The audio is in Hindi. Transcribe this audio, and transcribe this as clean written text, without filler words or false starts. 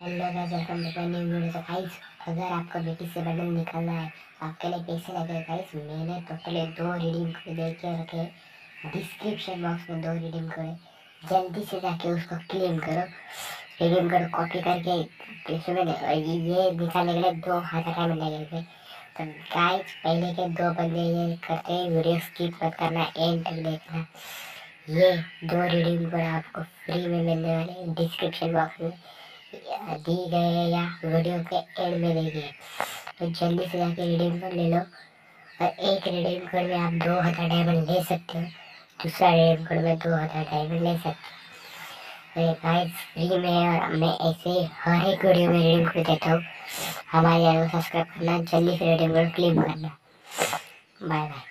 Hello guys, welcome to new video. तो गाइस, अगर आपको बेटी से बंडल निकालना है आपके लिए पैसे लगे गाइस। मैंने टोटली 2 रिडीम कोड दे के रखे, डिस्क्रिप्शन बॉक्स में 2 रिडीम कोड, जल्दी से जाके उसको क्लेम करो। रिडीम कोड कॉपी करके पैसे में ये निकालने के लिए 2 टाइम लगेगा। तो गाइस, पहले के 2 बंदे ये करते हैं, वीडियो स्किप मत करना, एंड तक देखना। ये 2 रिडीम कोड आपको फ्री में मिलने वाले हैं, डिस्क्रिप्शन बॉक्स में दी गए या वीडियो के एंड में दी गई। तो जल्दी से जाके रिडीम कोड ले लो, और एक रिडीम कोड में आप 2000 डायमंड ले सकते हो, दूसरा रिडीम कोड में 2000 डायमंड ले सकते हो। गाइस, फ्री में है और मैं ऐसे हर एक वीडियो में रिडीम कोड देता हूँ। हमारे चैनल को सब्सक्राइब करना, जल्दी से रिडीम कोड क्लेम करना। Bye bye.